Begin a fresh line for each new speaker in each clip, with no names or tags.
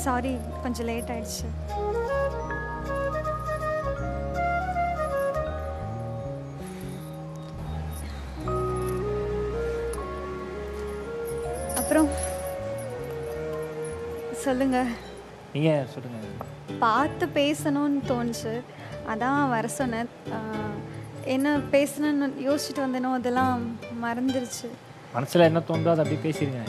Sorry, கொஞ்சம் late ஆயிடுச்சு. அப்புறம் சொல்லுங்க.
நீங்க சொல்லுங்க.
பார்த்து பேசணும்னு தோணுச்சு, அதான் வர சொன்னேன். என்ன பேசணும்னு யோசிச்சுட்டு வந்தேனோ அதெல்லாம் மறந்துருச்சு.
மனசில் என்ன தோணுதோ அதை அப்படியே பேசிடுங்க.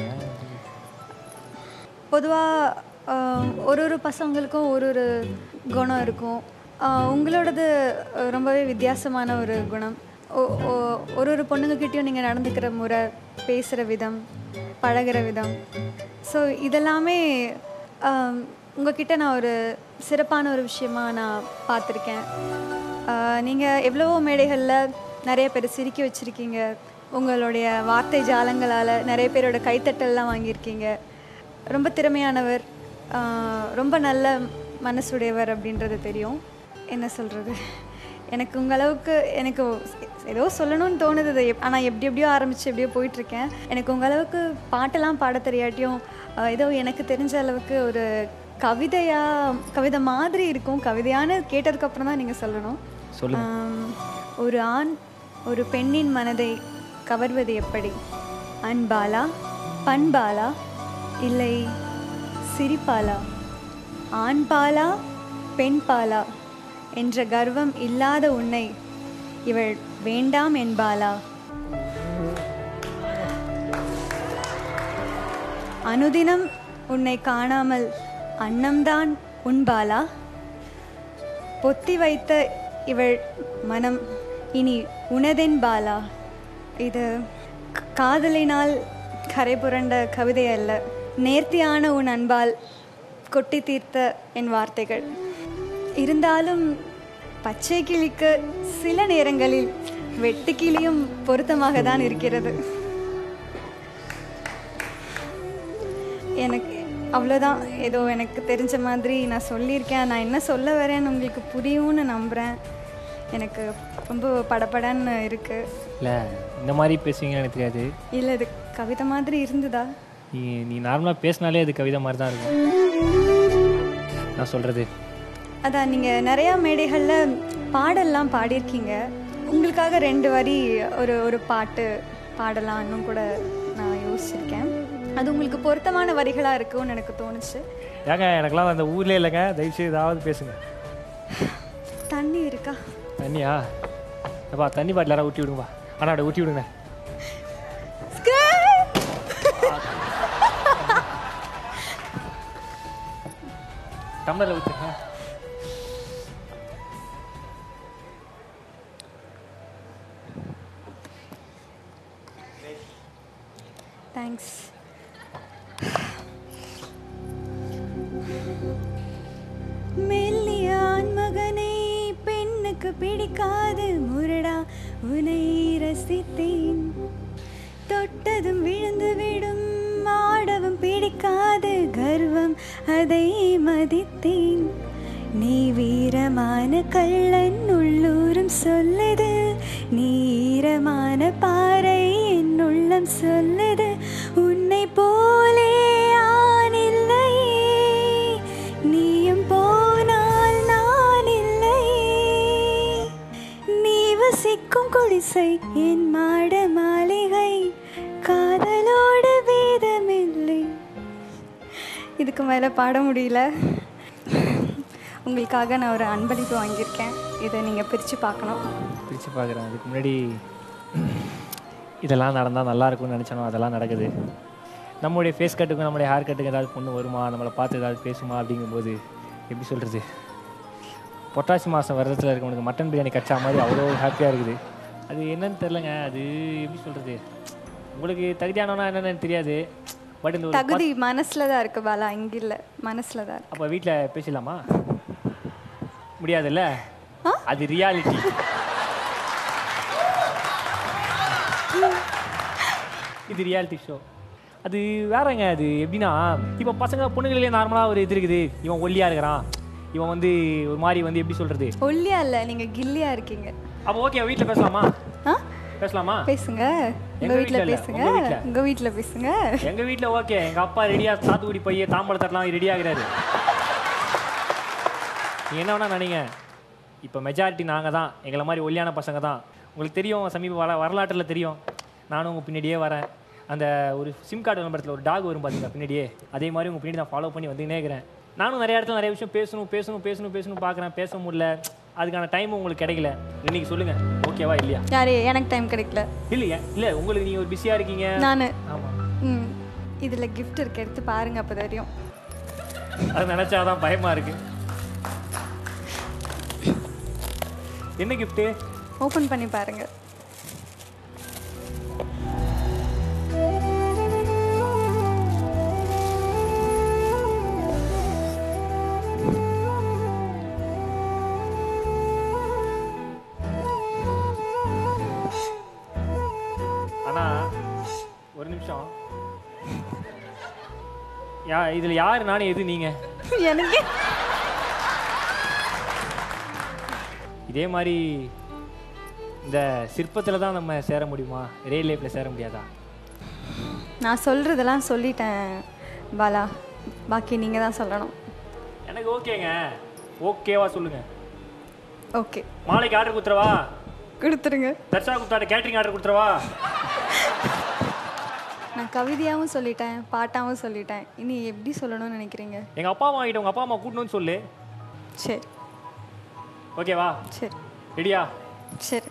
பொதுவாக ஒரு ஒரு பசங்களுக்கும் ஒரு ஒரு குணம் இருக்கும். உங்களோடது ரொம்பவே வித்தியாசமான ஒரு குணம். ஒரு ஒரு பொண்ணுங்கக்கிட்டேயும் நீங்கள் நடந்துக்கிற முறை, பேசுகிற விதம், பழகிற விதம், ஸோ இதெல்லாமே உங்ககிட்ட நான் ஒரு சிறப்பான ஒரு விஷயமாக நான் பார்த்துருக்கேன். நீங்கள் எவ்வளவோ மேடைகளில் நிறைய பேர் சிரிக்க வச்சுருக்கீங்க. உங்களுடைய வார்த்தை ஜாலங்களால் நிறைய பேரோட கைத்தட்டல்லாம் வாங்கியிருக்கீங்க. ரொம்ப திறமையானவர், ரொம்ப நல்ல மனசுடையவர் அப்படின்றது தெரியும். என்ன சொல்கிறது, எனக்கு உங்களவுக்கு எனக்கு ஏதோ சொல்லணும்னு தோணுது. ஆனால் எப்படியோ ஆரம்பித்து எப்படியோ போயிட்டுருக்கேன். எனக்கு உங்களவுக்கு பாட்டெல்லாம் பாட தெரியாட்டியும் ஏதோ எனக்கு தெரிஞ்ச அளவுக்கு ஒரு கவிதை மாதிரி இருக்கும். கவிதையான கேட்டதுக்கப்புறம் தான் நீங்கள் சொல்லணும். ஒரு ஆண் ஒரு பெண்ணின் மனதை கவர்வது எப்படி? அன்பாலா, பண்பாலா, இல்லை சிரிப்பாலா? ஆண்பாலா, பெண்பாலா என்ற கர்வம் இல்லாத உன்னை இவள் வேண்டாம் என்பாளா? அனுதினம் உன்னை காணாமல் அன்னம்தான் உண்பாளா? பொத்தி வைத்த இவள் மனம் இனி உனதென்பாளா? இது காதலினால் கரை புரண்ட கவிதை அல்ல, நேர்த்தியான உன் அன்பால் கொட்டி தீர்த்த என் வார்த்தைகள். இருந்தாலும் பச்சை கிளிக்கு சில நேரங்களில் வெட்டு கிளியும் பொருத்தமாக தான் இருக்கிறது. எனக்கு அவ்வளோதான், ஏதோ எனக்கு தெரிஞ்ச மாதிரி நான் சொல்லியிருக்கேன். நான் என்ன சொல்ல வரேன்னு உங்களுக்கு புரியும்னு நம்புகிறேன். எனக்கு ரொம்ப படப்படன்னு இருக்குது.
இல்லை, இந்த மாதிரி பேசுவீங்கன்னு எனக்கு தெரியாது.
இல்லை, இது கவிதை மாதிரி இருந்ததா?
நீ நார்மலாக பேசினாலே அது கவிதை மாதிரி தான் இருக்கும். நான் சொல்கிறது
அதான், நீங்கள் நிறையா மேடைகளில் பாடலாம் பாடியிருக்கீங்க. உங்களுக்காக 2 வரி ஒரு பாட்டு பாடலாம் இன்னும் கூட நான் யோசிச்சிருக்கேன். அது உங்களுக்கு பொருத்தமான வரிகளாக இருக்கும்னு எனக்கு தோணுச்சு.
ஏங்க, எனக்குலாம் அந்த ஊர்லேயே இல்லைங்க, தயவுசெய்து ஏதாவது பேசுங்க.
தண்ணி இருக்கா?
தண்ணியா? அப்பா, தண்ணி பாட்டில் யாராவது ஊட்டி விடுங்கப்பா. ஆனால் ஊட்டி விடுங்க. டம்ளரில் ஊற்றுங்க.
தேங்க்ஸ். மெல்லியான் மகனை பெண்ணுக்கு பிடிக்காது முரடா, உனை ரசித்தேன். தொட்டதும் விழுந்து விடும் ஆடவும் பிடிக்காது கர்வம், அதை மதித்தேன். நீ வீரமான கள்ளன் உள்ளூரும் சொல்லுது, நீரமான பாறை என் உள்ளம் சொல்லுது. உன்னை போலே ஆனில்லை, நீயும் போனால் நான் இல்லை. நீ வசிக்கும் குடிசை என் மாட மாளிகை, காதலோடு வேதமில்லை. இதுக்கு மேலே பாட முடியல. உங்களுக்காக நான் ஒரு அன்பளிப்பு வாங்கியிருக்கேன். இதை நீங்கள் பிரித்து பார்க்கணும்.
பிரித்து பார்க்குறேன். அதுக்கு முன்னாடி இதெல்லாம் நடந்தால் நல்லாயிருக்கும்னு நினச்சனோ அதெல்லாம் நடக்குது. நம்மளுடைய ஃபேஸ் கட்டுக்கும் நம்மளுடைய ஹேர் கட்டுக்கும் ஏதாவது பொண்ணு வருமா, நம்மளை பார்த்து ஏதாவது பேசுமா அப்படிங்கும்போது எப்படி சொல்கிறது, பொட்டாசி மாதம் விரதத்தில் இருக்கவனுக்கு மட்டன் பிரியாணி கச்சா மாதிரி அவ்வளோ ஹாப்பியாக இருக்குது. அது என்னன்னு தெரிலங்க. அது எப்படி சொல்கிறது, உங்களுக்கு தகுதியானவனா என்னென்னு தெரியாது. பட் இந்த
தகுதி மனசில் தான் இருக்குது பாலா, இங்கே இல்லை, மனசில் தான்.
அப்போ வீட்டில் பேசலாமா? முடியாதுல்ல, அது ரியாலிட்டி. இது ரியாலிட்டி ஷோ. அது வேறங்க. அது எப்படின்னா, இப்போ பசங்க பொண்ணுங்களே நார்மலாக ஒரு இது இருக்குது, இவன் ஒல்லியாக இருக்கிறான், இவன் வந்து ஒரு மாதிரி வந்து எப்படி சொல்கிறது,
ஒல்லியா இல்லை, நீங்கள் கில்லியாக இருக்கீங்க.
அப்போ ஓகே, வீட்டில் பேசலாமா? பேசலாமா?
பேசுங்க. உங்கள் வீட்டில்
இல்ல,
பேசுங்க.
உங்க வீட்ல.
உங்கள் வீட்டில் பேசுங்க.
எங்கள் வீட்டில் ஓகே, எங்கள் அப்பா ரெடியாக சாத்துக்குடி பைய தாம்பழத்தட்டலாம் ரெடி ஆகிறாரு. நீ என்ன வேணா நினைங்க, இப்போ மெஜாரிட்டி நாங்கள் தான், எங்களை மாதிரி ஒல்லியான பசங்க தான். உங்களுக்கு தெரியும், சமீப வரலாற்றில் தெரியும், நானும் உங்கள் பின்னாடியே வரேன். அந்த ஒரு சிம் கார்டு விளம்பரத்தில் ஒரு டாக் வரும் பார்த்தீங்களா பின்னாடியே, அதே மாதிரி உங்கள் பின்னாடி நான் ஃபாலோ பண்ணி வந்துக்கினே இருக்கிறேன். நானும் நிறைய இடத்துல நிறைய விஷயம் பேசணும் பார்க்குறேன், பேச முடியல. அதுக்கான டைம் உங்களுக்கு கிடைக்கல. இன்னைக்கு சொல்லுங்கள், ஓகேவா இல்லையா?
யாரு? எனக்கு டைம் கிடைக்கல.
இல்லையா? இல்லை, உங்களுக்கு நீங்கள் ஒரு பிஸியாக இருக்கீங்க.
நான்
ஆமாம்.
இதில் கிஃப்ட் இருக்கு, எடுத்து பாருங்க, அப்போ தெரியும்.
அது நினச்சாதான் பயமாக இருக்கு. என்ன கிஃப்ட்டு?
ஓப்பன் பண்ணி பாருங்க.
ஒரு நிமிஷம், இதுல யாரு நானே எது நீங்க?
எனக்கு
இதே மாதிரி இந்த சிற்பத்தில் தான் நம்ம சேர முடியுமா? ரியல் லைஃப்பில் சேர முடியாதா?
நான் சொல்கிறதெல்லாம் சொல்லிட்டேன் பாலா, பாக்கி நீங்கள் தான் சொல்லணும்.
எனக்கு ஓகேங்க, ஓகேவா சொல்லுங்க.
ஓகே,
மாலைக்கு ஆர்டர் கொடுத்துறவா?
கொடுத்துருங்க.
தர்ஷா குப்தாட்ட கேட்ரிங் ஆர்டர் கொடுத்துறவா?
நான் கவிதையாகவும் சொல்லிட்டேன், பாட்டாகவும் சொல்லிட்டேன். இனி எப்படி சொல்லணும்னு நினைக்கிறீங்க?
எங்கள் அப்பா அம்மா கிட்ட உங்கள் அப்பா அம்மா கூட்டணும்னு சொல்லு.
சரி.
ஓகேவா?
சரி.
ரெடியா?
சரி.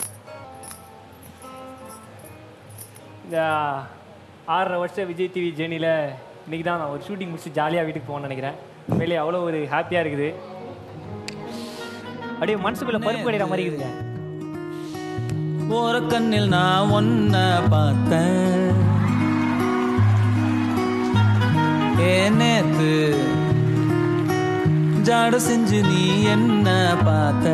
இந்த 6.5 வருஷம் விஜய் டிவி ஜேர்னியில் இன்றைக்கி தான் நான் ஒரு ஷூட்டிங் முடிச்சு ஜாலியாக வீட்டுக்கு போகணும்னு நினைக்கிறேன். வெளியே அவ்வளோ ஒரு ஹாப்பியாக இருக்குது. அப்படியே மனசுக்குள்ளே பருப்பு கிடைக்கிற மாதிரி இருக்குதுங்க.
ஒரு கண்ணில் நான் ஒன்ன பார்த்தேன், நேத்து ஜாட செஞ்சு நீ என்ன பார்த்த,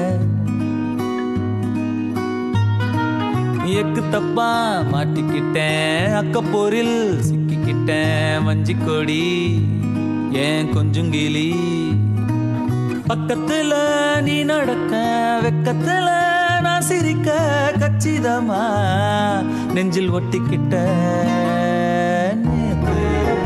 எக்கு தப்பா மாட்டிக்கிட்டேன், அக்கப்போரில் சிக்கிக்கிட்டேன், வஞ்சி கொடி ஏன் கொஞ்சங்கிளி, பக்கத்துல நீ நடக்க வெக்கத்துல நான் சிரிக்க, கச்சிதமா நெஞ்சில் ஒட்டிக்கிட்ட, நேத்து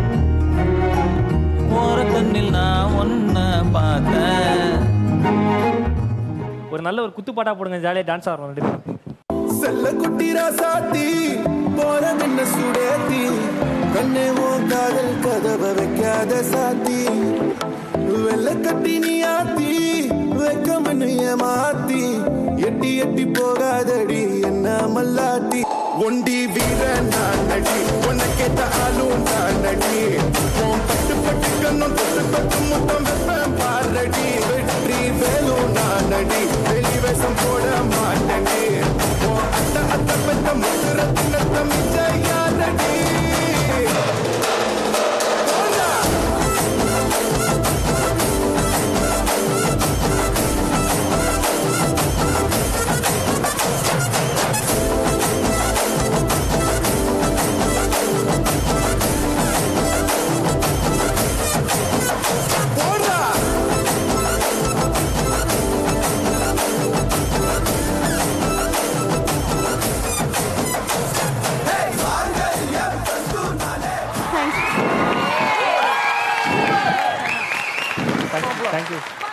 ஒரு கண்ணில் நான் ஒன்ன பார்த்தேன்.
ஒரு நல்ல ஒரு குத்துப்பாட்டா போடுங்க, ஜாலியாக டான்ஸ் ஆடுறோம் ரெண்டு பேரும்.
செல்ல குட்டி ராசாத்தி போற என்ன சுடேத்தி, கண்ணே ஓ காதல் கதவை வைக்காத சாத்தி, வெள்ள கட்டி நீ ஆத்தி வெக்கமன்னு ஏமாத்தி, எட்டி எட்டி போகாதடி என்ன மல்லாத்தி, ஒண்டி வீர நான் நடி உனக்கேத்த ஆளும் நான் நடி, பட்டு பட்டு கண்ணும் தொட்டு தொட்டு முத்தம் வெப்பம் பாரடி, வெற்றி வேலும் நான் நடி வெளி வேஷம் போட மாட்டடி, அத்த அத்த பெத்த முத்துரத்தினத்தம் யாரடி.
Thank you.